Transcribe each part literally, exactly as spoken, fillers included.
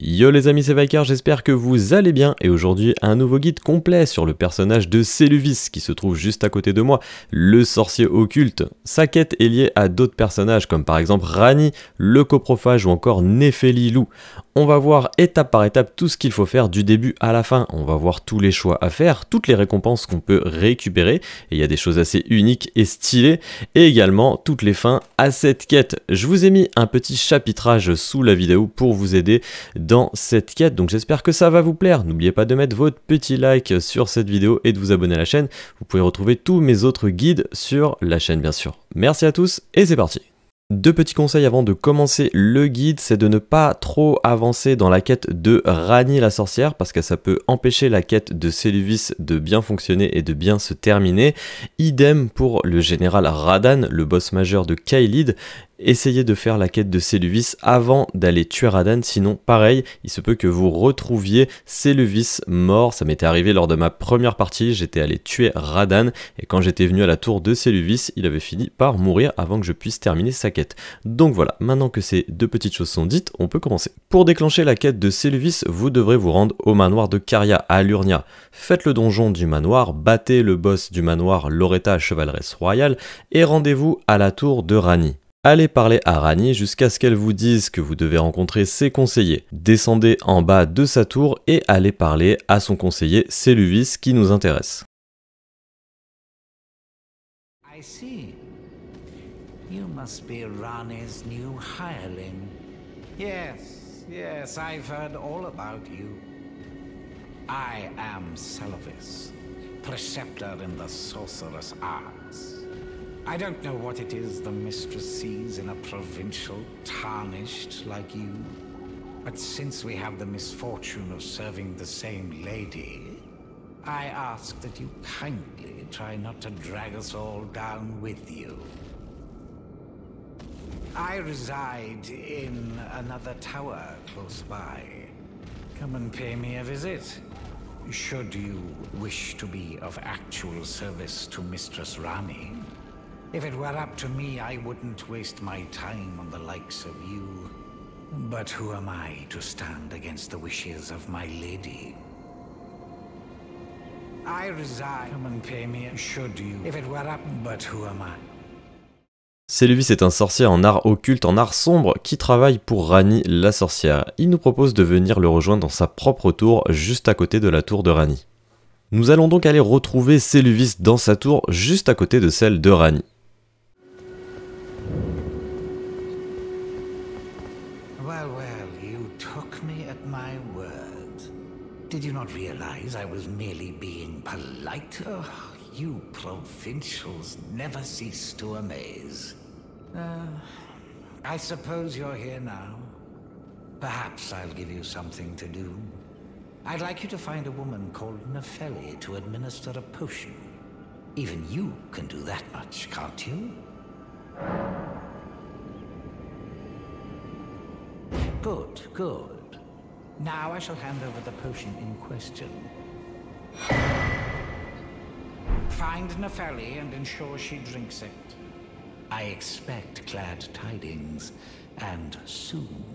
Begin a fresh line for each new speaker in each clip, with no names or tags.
Yo les amis, c'est Viker, j'espère que vous allez bien et aujourd'hui un nouveau guide complet sur le personnage de Seluvis qui se trouve juste à côté de moi, le sorcier occulte. Sa quête est liée à d'autres personnages comme par exemple Ranni, le coprophage ou encore Nefelilou. On va voir étape par étape tout ce qu'il faut faire du début à la fin, on va voir tous les choix à faire, toutes les récompenses qu'on peut récupérer, et il y a des choses assez uniques et stylées, et également toutes les fins à cette quête. Je vous ai mis un petit chapitrage sous la vidéo pour vous aider dans cette quête, donc j'espère que ça va vous plaire. N'oubliez pas de mettre votre petit like sur cette vidéo et de vous abonner à la chaîne. Vous pouvez retrouver tous mes autres guides sur la chaîne bien sûr. Merci à tous et c'est parti. Deux petits conseils avant de commencer le guide, c'est de ne pas trop avancer dans la quête de Ranni la sorcière parce que ça peut empêcher la quête de Seluvis de bien fonctionner et de bien se terminer. Idem pour le général Radahn, le boss majeur de Caelid. Essayez de faire la quête de Seluvis avant d'aller tuer Radahn, sinon pareil, il se peut que vous retrouviez Seluvis mort. Ça m'était arrivé lors de ma première partie, j'étais allé tuer Radahn et quand j'étais venu à la tour de Seluvis, il avait fini par mourir avant que je puisse terminer sa quête. Donc voilà, maintenant que ces deux petites choses sont dites, on peut commencer. Pour déclencher la quête de Seluvis, vous devrez vous rendre au manoir de Caria à Lurnia. Faites le donjon du manoir, battez le boss du manoir Loretta chevaleresse royale et rendez-vous à la tour de Ranni. Allez parler à Ranni jusqu'à ce qu'elle vous dise que vous devez rencontrer ses conseillers. Descendez en bas de sa tour et allez parler à son conseiller Seluvis qui nous intéresse.
I see. You must be Ranni's new hireling. Yes, yes, I've heard all about you. I am Seluvis, preceptor in the sorcerous arts. I don't know what it is the mistress sees in a provincial tarnished like you, but since we have the misfortune of serving the same lady, I ask that you kindly try not to drag us all down with you. I reside in another tower close by. Come and pay me a visit, should you wish to be of actual service to Mistress Ranni. If it were up to me, I wouldn't waste my time on the likes of you. But who am I to stand against the wishes of my lady? I reside. Come and pay me, should you. If it were up, but who am I?
Seluvis est un sorcier en art occulte, en art sombre, qui travaille pour Ranni la sorcière. Il nous propose de venir le rejoindre dans sa propre tour, juste à côté de la tour de Ranni. Nous allons donc aller retrouver Seluvis dans sa tour, juste à côté de celle de Ranni.
Well, well, you took me at my word. Did you not realize I was merely being polite? Oh, you provincials never cease to amaze. Uh, I suppose you're here now. Perhaps I'll give you something to do. I'd like you to find a woman called Nepheli to administer a potion. Even you can do that much, can't you? Good, good. Now I shall hand over the potion in question. Find Nepheli and ensure she drinks it. I expect glad tidings, and soon.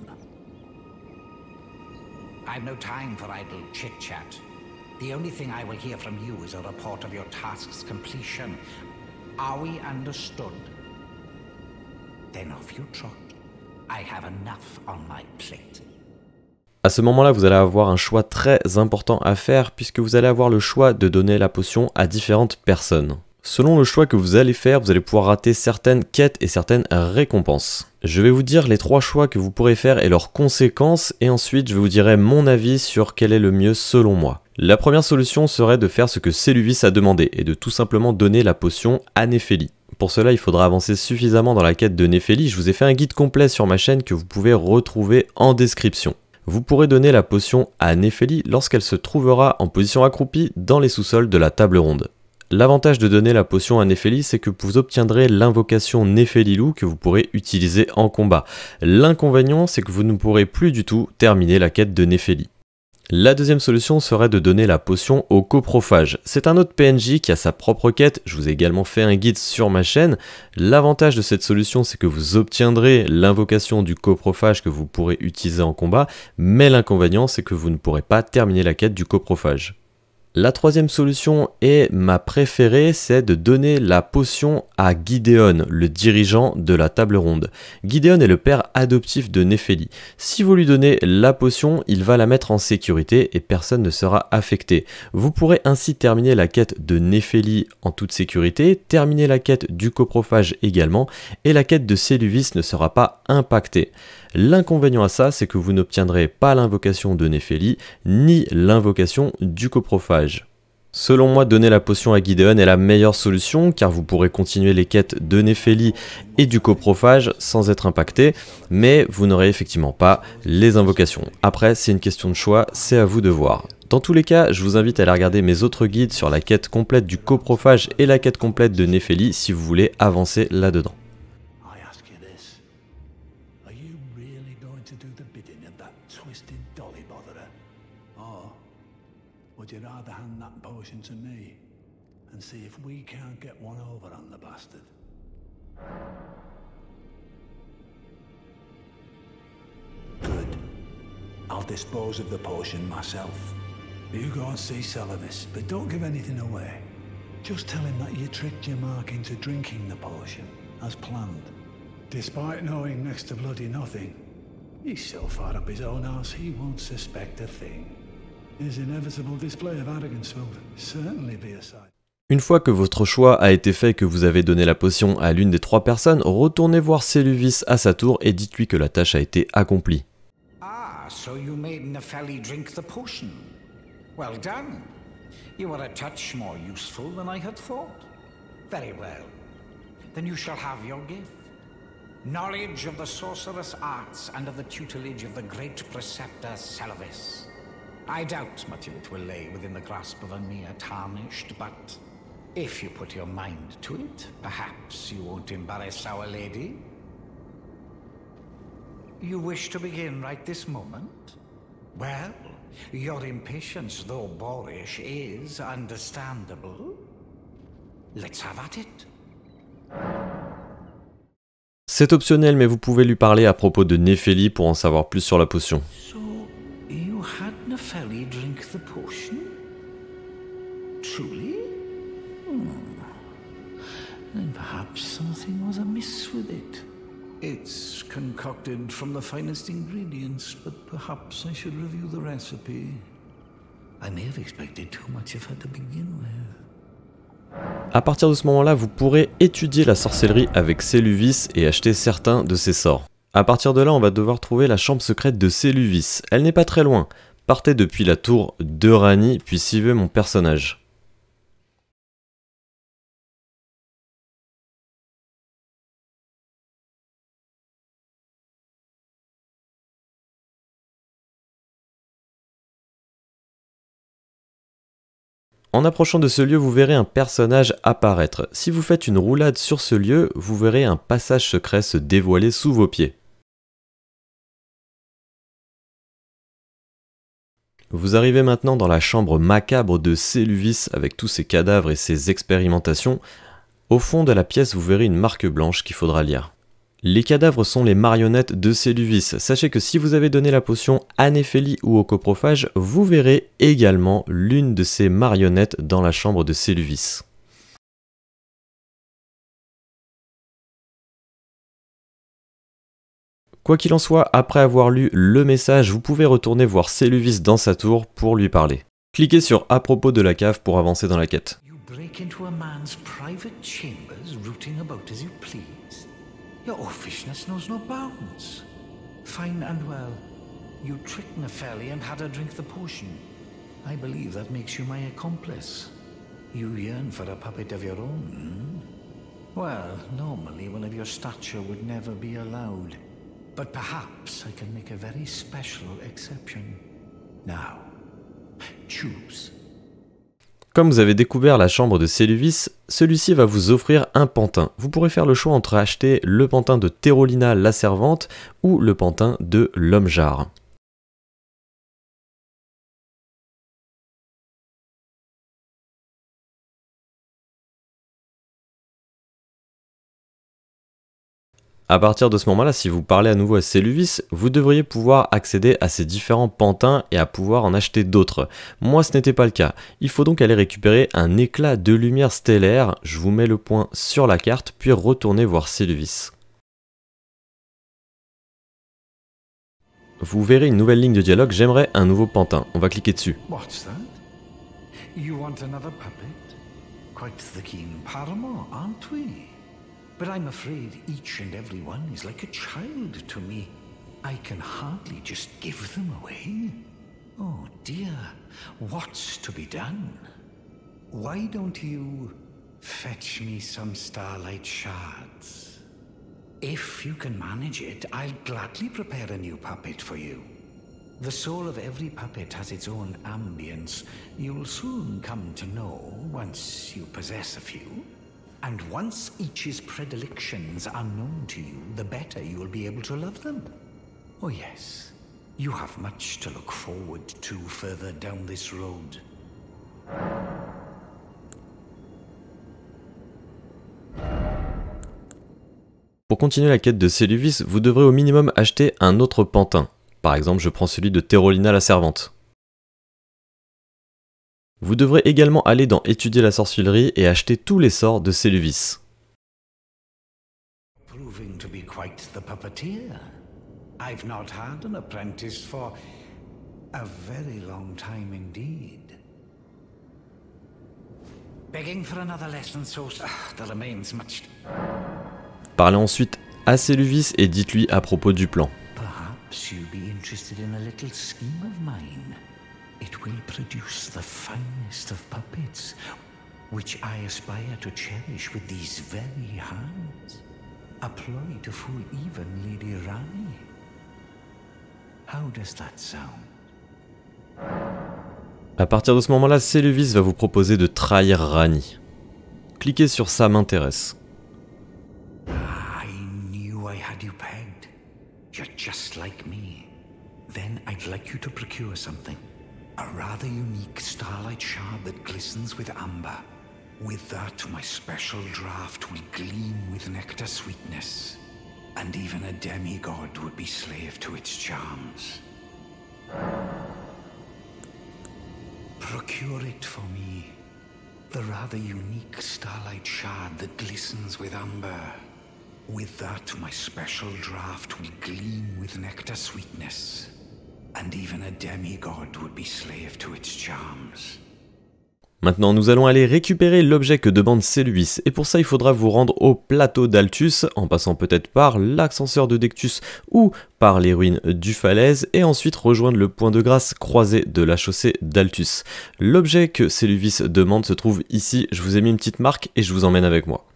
I've no time for idle chit-chat. The only thing I will hear from you is a report of your task's completion. Are we understood? Then off you trot. I have enough on my plate.
À ce moment-là, vous allez avoir un choix très important à faire puisque vous allez avoir le choix de donner la potion à différentes personnes. Selon le choix que vous allez faire, vous allez pouvoir rater certaines quêtes et certaines récompenses. Je vais vous dire les trois choix que vous pourrez faire et leurs conséquences et ensuite je vous dirai mon avis sur quel est le mieux selon moi. La première solution serait de faire ce que Seluvis a demandé et de tout simplement donner la potion à Nepheli. Pour cela, il faudra avancer suffisamment dans la quête de Nepheli. Je vous ai fait un guide complet sur ma chaîne que vous pouvez retrouver en description. Vous pourrez donner la potion à Nepheli lorsqu'elle se trouvera en position accroupie dans les sous-sols de la table ronde. L'avantage de donner la potion à Nepheli, c'est que vous obtiendrez l'invocation Nefelilou que vous pourrez utiliser en combat. L'inconvénient, c'est que vous ne pourrez plus du tout terminer la quête de Nepheli. La deuxième solution serait de donner la potion au coprophage. C'est un autre P N J qui a sa propre quête, je vous ai également fait un guide sur ma chaîne. L'avantage de cette solution, c'est que vous obtiendrez l'invocation du coprophage que vous pourrez utiliser en combat, mais l'inconvénient, c'est que vous ne pourrez pas terminer la quête du coprophage. La troisième solution est ma préférée, c'est de donner la potion à Gideon, le dirigeant de la table ronde. Gideon est le père adoptif de Nefeli. Si vous lui donnez la potion, il va la mettre en sécurité et personne ne sera affecté. Vous pourrez ainsi terminer la quête de Nefeli en toute sécurité, terminer la quête du coprophage également, et la quête de Seluvis ne sera pas impactée. L'inconvénient à ça, c'est que vous n'obtiendrez pas l'invocation de Nefeli, ni l'invocation du coprophage. Selon moi, donner la potion à Gideon est la meilleure solution, car vous pourrez continuer les quêtes de Nefeli et du coprophage sans être impacté, mais vous n'aurez effectivement pas les invocations. Après, c'est une question de choix, c'est à vous de voir. Dans tous les cas, je vous invite à aller regarder mes autres guides sur la quête complète du coprophage et la quête complète de Nefeli si vous voulez avancer là-dedans.
Would you rather hand that potion to me and see if we can't get one over on the bastard? Good. I'll dispose of the potion myself. You go and see Seluvis, but don't give anything away. Just tell him that you tricked your mark into drinking the potion, as planned. Despite knowing next to bloody nothing, he's so far up his own arse he won't suspect a thing. His inevitable display of arrogance will certainly be a sight.
Une fois que votre choix a été fait et que vous avez donné la potion à l'une des trois personnes, retournez voir Seluvis à sa tour et dites-lui que la tâche a été accomplie.
Ah, so you made Nefeli drink the potion. Well done. You were a touch more useful than I had thought. Very well. Then you shall have your gift. Knowledge of the sorcerous arts and of the tutelage of the great preceptor Seluvis. I doubt much of it will lay within the grasp of a mere tarnished, but if you put your mind to it, perhaps you won't embarrass our lady. You wish to begin right this moment? Well, your impatience, though boorish, is understandable. Let's have at it.
C'est optionnel, mais vous pouvez lui parler à propos de Nefeli pour en savoir plus sur la potion.
So, you had Nefeli drink the potion? Truly? Hmm. Then perhaps something was amiss with it. It's concocted from the finest ingredients, but perhaps I should review the recipe. I may have expected too much of her to begin with.
À partir de ce moment-là, vous pourrez étudier la sorcellerie avec Seluvis et acheter certains de ses sorts. À partir de là, on va devoir trouver la chambre secrète de Seluvis. Elle n'est pas très loin. Partez depuis la tour de Rani, puis suivez mon personnage. En approchant de ce lieu, vous verrez un personnage apparaître. Si vous faites une roulade sur ce lieu, vous verrez un passage secret se dévoiler sous vos pieds. Vous arrivez maintenant dans la chambre macabre de Seluvis avec tous ses cadavres et ses expérimentations. Au fond de la pièce, vous verrez une marque blanche qu'il faudra lire. Les cadavres sont les marionnettes de Seluvis. Sachez que si vous avez donné la potion à Nefeli ou au coprophage, vous verrez également l'une de ces marionnettes dans la chambre de Seluvis. Quoi qu'il en soit, après avoir lu le message, vous pouvez retourner voir Seluvis dans sa tour pour lui parler. Cliquez sur à propos de la cave pour avancer dans la quête.
You break into a man's private chambers, rooting about as you please. Your offishness knows no bounds. Fine and well. You tricked Nefeli and had her drink the potion. I believe that makes you my accomplice. You yearn for a puppet of your own, hmm? Well, normally one of your stature would never be allowed. But perhaps I can make a very special exception. Now, choose.
Comme vous avez découvert la chambre de Seluvis, celui-ci va vous offrir un pantin. Vous pourrez faire le choix entre acheter le pantin de Terolina la servante ou le pantin de l'homme-jarre. À partir de ce moment-là, si vous parlez à nouveau à Seluvis, vous devriez pouvoir accéder à ces différents pantins et à pouvoir en acheter d'autres. Moi, ce n'était pas le cas. Il faut donc aller récupérer un éclat de lumière stellaire. Je vous mets le point sur la carte, puis retourner voir Seluvis. Vous verrez une nouvelle ligne de dialogue, j'aimerais un nouveau pantin. On va cliquer dessus.
What's that? You want another puppet? Quite the keen paramour, aren't we? But I'm afraid each and every one is like a child to me. I can hardly just give them away. Oh dear, what's to be done? Why don't you fetch me some starlight shards? If you can manage it, I'll gladly prepare a new puppet for you. The soul of every puppet has its own ambience. You'll soon come to know once you possess a few. And once each's predilections are known to you, the better you will be able to love them. Oh yes, you have much to look forward to further down this road.
Pour continuer la quête de Seluvis, vous devrez au minimum acheter un autre pantin. Par exemple, je prends celui de Terolina la Servante. Vous devrez également aller dans Étudier la sorcellerie et acheter tous les sorts de Seluvis.
Proving to be quite the puppeteer. I've not had an apprentice for a very long time indeed. Begging for another lesson, so there remains much.
Parlez ensuite à Seluvis et dites-lui à propos du plan.
Perhaps you'd be interested in a little scheme of mine. It will produce the finest of puppets, which I aspire to cherish with these very hands. A ploy to fool even Lady Rani. How does that sound?
À partir de ce moment-là, Seluvis va vous proposer de trahir Rani. Cliquez sur ça m'intéresse.
I knew I had you pegged. You're just like me. Then I'd like you to procure something. A rather unique starlight shard that glistens with amber. With that, my special draft will gleam with nectar sweetness. And even a demigod would be slave to its charms. Procure it for me. The rather unique starlight shard that glistens with amber. With that, my special draft will gleam with nectar sweetness. And even a demigod would be slave to its charms.
Maintenant, nous allons aller récupérer l'objet que demande Seluvis, et pour ça, il faudra vous rendre au plateau d'Altus, en passant peut-être par l'ascenseur de Dectus ou par les ruines du Falaise, et ensuite rejoindre le point de grâce croisé de la chaussée d'Altus. L'objet que Seluvis demande se trouve ici, je vous ai mis une petite marque et je vous emmène avec moi.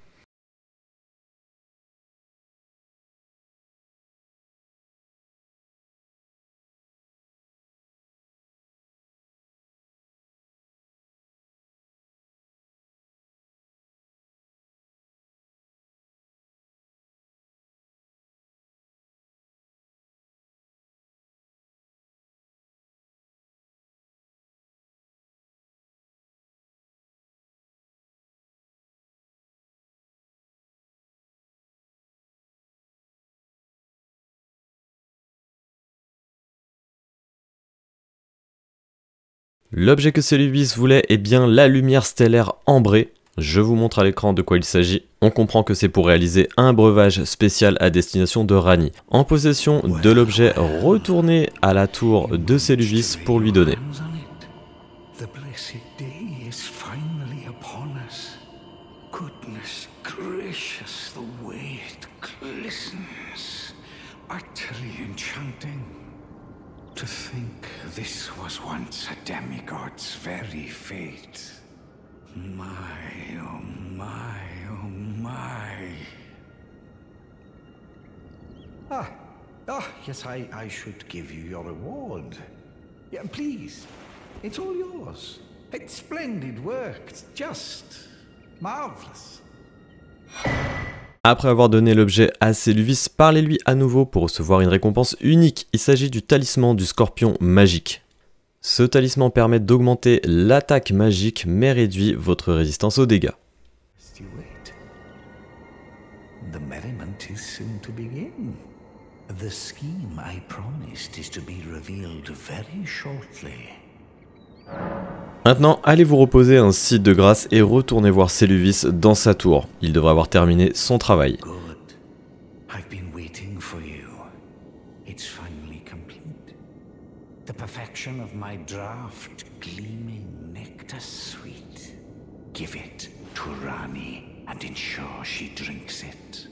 L'objet que Seluvis voulait est bien la lumière stellaire ambrée. Je vous montre à l'écran de quoi il s'agit. On comprend que c'est pour réaliser un breuvage spécial à destination de Rani. En possession de l'objet, retournez à la tour de Seluvis pour lui donner.
The blessed day is finally upon us. Goodness gracious, the way it glistens. Utterly enchanting. To think this was once a demigod's very fate. My, oh my, oh my. Ah, ah, yes, I, I should give you your reward. Yeah, please. It's all yours. It's splendid work. It's just marvelous.
Après avoir donné l'objet à Seluvis, parlez-lui à nouveau pour recevoir une récompense unique. Il s'agit du talisman du scorpion magique. Ce talisman permet d'augmenter l'attaque magique mais réduit votre résistance aux dégâts.
The merriment it is soon to begin. The scheme I promised is to be revealed very shortly.
Maintenant, allez vous reposer ainsi de grâce et retournez voir Seluvis dans sa tour. Il devrait avoir terminé son travail.
Good. I've been waiting for you. It's finally complete. The perfection of my draft, gleaming nectar sweet. Give it to Rani and ensure she drinks it.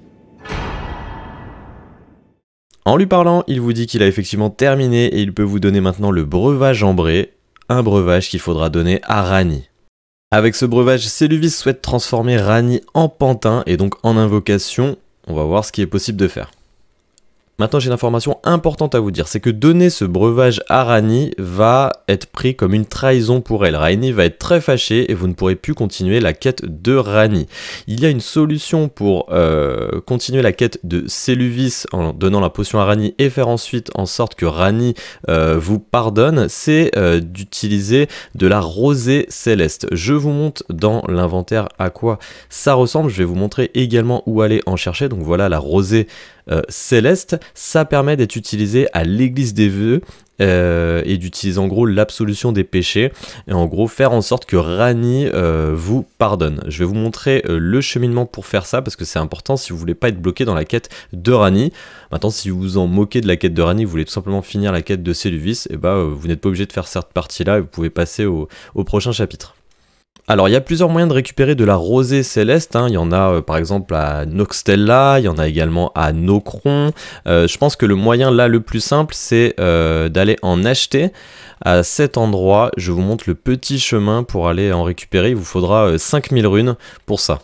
En lui parlant, il vous dit qu'il a effectivement terminé et il peut vous donner maintenant le breuvage ambré, un breuvage qu'il faudra donner à Rani. Avec ce breuvage, Seluvis souhaite transformer Rani en pantin et donc en invocation. On va voir ce qui est possible de faire. Maintenant, j'ai une information importante à vous dire, c'est que donner ce breuvage à Rani va être pris comme une trahison pour elle. Rani va être très fâchée et vous ne pourrez plus continuer la quête de Rani. Il y a une solution pour euh, continuer la quête de Seluvis en donnant la potion à Rani et faire ensuite en sorte que Rani euh, vous pardonne, c'est euh, d'utiliser de la rosée céleste. Je vous montre dans l'inventaire à quoi ça ressemble, je vais vous montrer également où aller en chercher. Donc voilà la rosée Euh, céleste, ça permet d'être utilisé à l'église des vœux euh, et d'utiliser en gros l'absolution des péchés et en gros faire en sorte que Rani euh, vous pardonne. Je vais vous montrer euh, le cheminement pour faire ça parce que c'est important si vous voulez pas être bloqué dans la quête de Rani. Maintenant, si vous vous en moquez de la quête de Rani, vous voulez tout simplement finir la quête de Seluvis, et bah euh, vous n'êtes pas obligé de faire cette partie là et vous pouvez passer au, au prochain chapitre. Alors il y a plusieurs moyens de récupérer de la rosée céleste, hein. Il y en a euh, par exemple à Noxtella, il y en a également à Nokron. Euh, je pense que le moyen là le plus simple c'est euh, d'aller en acheter à cet endroit. Je vous montre le petit chemin pour aller en récupérer, il vous faudra euh, cinq mille runes pour ça.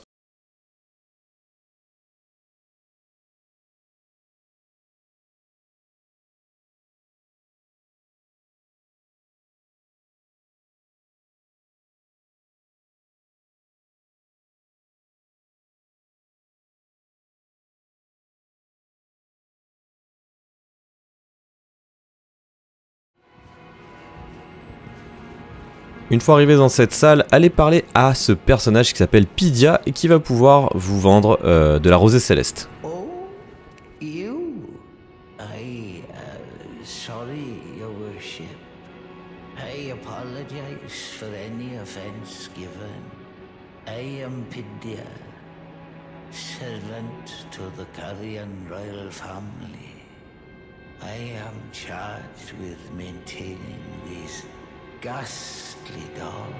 Une fois arrivé dans cette salle, allez parler à ce personnage qui s'appelle Pydia et qui va pouvoir vous vendre euh, de la rosée céleste.
Oh, you? I, uh, sorry, your worship. I apologize for any offense given. I am Pydia, servant to the Carrion royal family. I am charged with maintaining these ghastly dolls.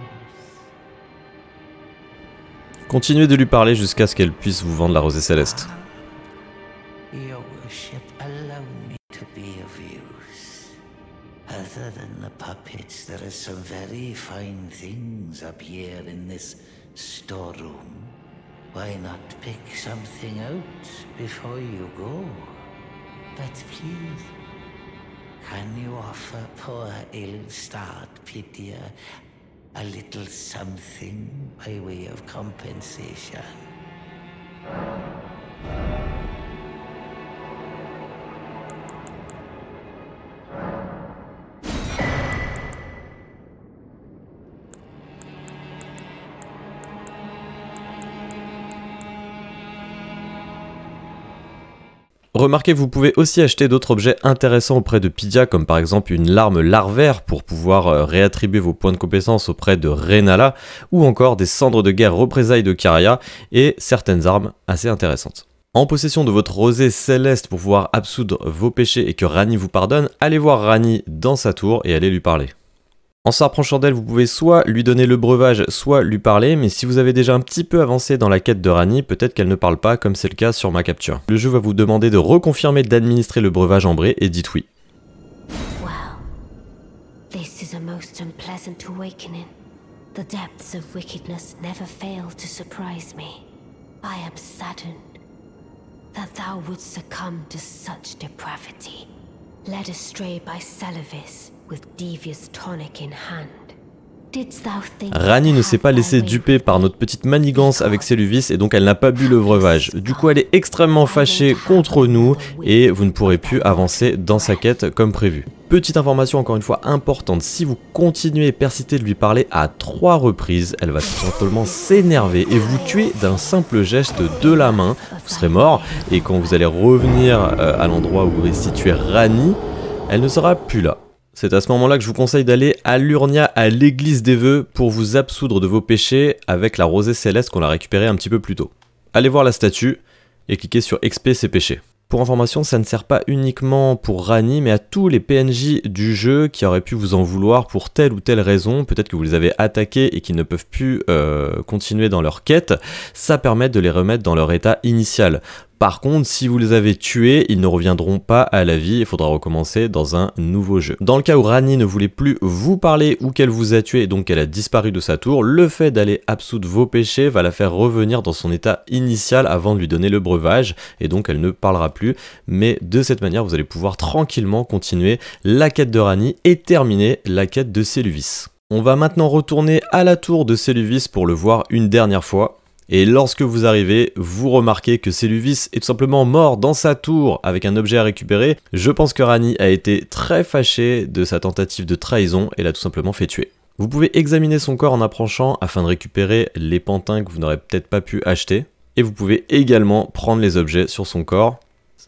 Continuez de lui parler jusqu'à ce qu'elle puisse vous vendre la rosée céleste.
Your worship, allow me to be of use. Other than the puppets, there are some very fine things up here in this storeroom. Why not pick something out before you go? But please, can you offer poor ill-starred Pydia a little something by way of compensation?
Remarquez, vous pouvez aussi acheter d'autres objets intéressants auprès de Pydia, comme par exemple une larme larvaire pour pouvoir euh, réattribuer vos points de compétence auprès de Renala, ou encore des cendres de guerre représailles de Caria, et certaines armes assez intéressantes. En possession de votre rosée céleste pour pouvoir absoudre vos péchés et que Rani vous pardonne, allez voir Rani dans sa tour et allez lui parler. En se rapprochant d'elle, vous pouvez soit lui donner le breuvage, soit lui parler, mais si vous avez déjà un petit peu avancé dans la quête de Rani, peut-être qu'elle ne parle pas, comme c'est le cas sur ma capture. Le jeu va vous demander de reconfirmer d'administrer le breuvage ambré, et dites oui.
Well, this is a most unpleasant awakening. The depths of wickedness never fail to surprise me. I am saddened that thou wouldst succumb to such depravity, led astray by Seluvis, with devious tonic in hand. Didst thou think
Rani ne s'est pas laissée duper par notre petite manigance avec Seluvis et donc elle n'a pas bu le breuvage. Du coup elle est extrêmement fâchée contre nous et vous ne pourrez plus avancer dans sa quête comme prévu. Petite information encore une fois importante, si vous continuez et persistez de lui parler à trois reprises, elle va tout simplement s'énerver et vous tuer d'un simple geste de la main. Vous serez mort et quand vous allez revenir euh, à l'endroit où est située Ranni, elle ne sera plus là. C'est à ce moment-là que je vous conseille d'aller à Liurnia, à l'église des vœux, pour vous absoudre de vos péchés avec la rosée céleste qu'on a récupérée un petit peu plus tôt. Allez voir la statue et cliquez sur expier ses péchés. Pour information, ça ne sert pas uniquement pour Ranni, mais à tous les P N J du jeu qui auraient pu vous en vouloir pour telle ou telle raison, peut-être que vous les avez attaqués et qu'ils ne peuvent plus euh, continuer dans leur quête, ça permet de les remettre dans leur état initial. Par contre, si vous les avez tués, ils ne reviendront pas à la vie, il faudra recommencer dans un nouveau jeu. Dans le cas où Ranni ne voulait plus vous parler ou qu'elle vous a tué et donc qu'elle a disparu de sa tour, le fait d'aller absoudre vos péchés va la faire revenir dans son état initial avant de lui donner le breuvage, et donc elle ne parlera plus, mais de cette manière vous allez pouvoir tranquillement continuer la quête de Ranni et terminer la quête de Seluvis. On va maintenant retourner à la tour de Seluvis pour le voir une dernière fois. Et lorsque vous arrivez, vous remarquez que Seluvis est tout simplement mort dans sa tour avec un objet à récupérer. Je pense que Ranni a été très fâché de sa tentative de trahison et l'a tout simplement fait tuer. Vous pouvez examiner son corps en approchant afin de récupérer les pantins que vous n'aurez peut-être pas pu acheter. Et vous pouvez également prendre les objets sur son corps.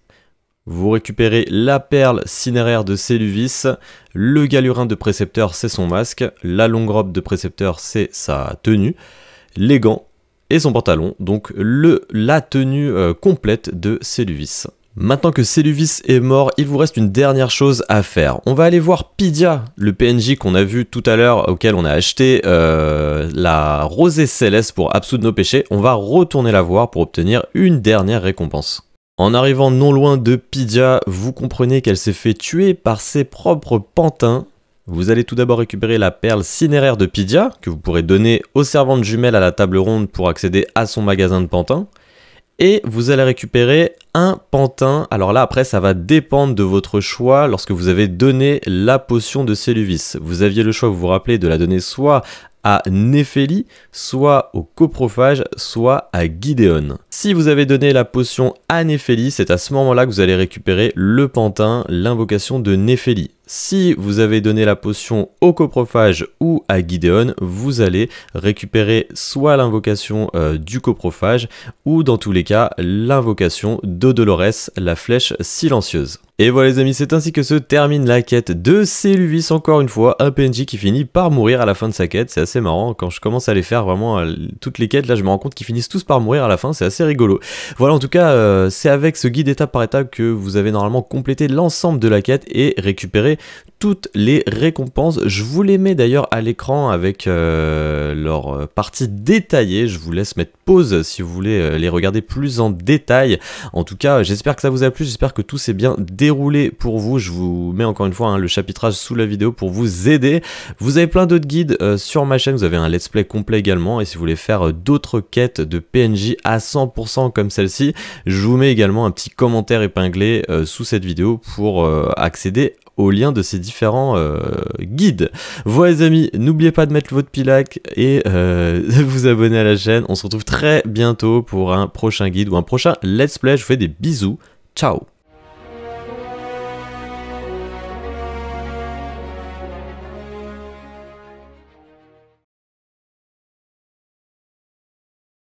Vous récupérez la perle cinéraire de Seluvis, le galurin de précepteur c'est son masque, la longue robe de précepteur c'est sa tenue, les gants, et son pantalon, donc le, la tenue euh, complète de Seluvis. Maintenant que Seluvis est mort, il vous reste une dernière chose à faire. On va aller voir Pydia, le P N J qu'on a vu tout à l'heure, auquel on a acheté euh, la rosée céleste pour absoudre nos péchés. On va retourner la voir pour obtenir une dernière récompense. En arrivant non loin de Pydia, vous comprenez qu'elle s'est fait tuer par ses propres pantins. Vous allez tout d'abord récupérer la perle cinéraire de Pydia, que vous pourrez donner aux servantes jumelles à la table ronde pour accéder à son magasin de pantins. Et vous allez récupérer un pantin. Alors là, après, ça va dépendre de votre choix lorsque vous avez donné la potion de Seluvis. Vous aviez le choix, vous vous rappelez, de la donner soit à Néphélie, soit au coprophage, soit à Gideon. Si vous avez donné la potion à Néphélie, c'est à ce moment-là que vous allez récupérer le pantin, l'invocation de Néphélie. Si vous avez donné la potion au coprophage ou à Gideon, vous allez récupérer soit l'invocation euh, du coprophage ou dans tous les cas l'invocation d'Odolores, la flèche silencieuse. Et voilà les amis, c'est ainsi que se termine la quête de Seluvis, encore une fois, un P N J qui finit par mourir à la fin de sa quête. C'est assez marrant, quand je commence à les faire vraiment euh, toutes les quêtes, là je me rends compte qu'ils finissent tous par mourir à la fin, c'est assez rigolo. Voilà, en tout cas, euh, c'est avec ce guide étape par étape que vous avez normalement complété l'ensemble de la quête et récupéré toutes les récompenses. Je vous les mets d'ailleurs à l'écran avec euh, leur partie détaillée. Je vous laisse mettre pause si vous voulez euh, les regarder plus en détail. En tout cas, j'espère que ça vous a plu, j'espère que tout s'est bien déroulé pour vous. Je vous mets encore une fois hein, le chapitrage sous la vidéo pour vous aider. Vous avez plein d'autres guides euh, sur ma chaîne, vous avez un let's play complet également, et si vous voulez faire euh, d'autres quêtes de P N J à cent pour cent comme celle-ci, je vous mets également un petit commentaire épinglé euh, sous cette vidéo pour euh, accéder au lien de ces différents euh, guides. Voilà les amis, n'oubliez pas de mettre votre pilac et euh, de vous abonner à la chaîne. On se retrouve très bientôt pour un prochain guide ou un prochain let's play. Je vous fais des bisous. Ciao.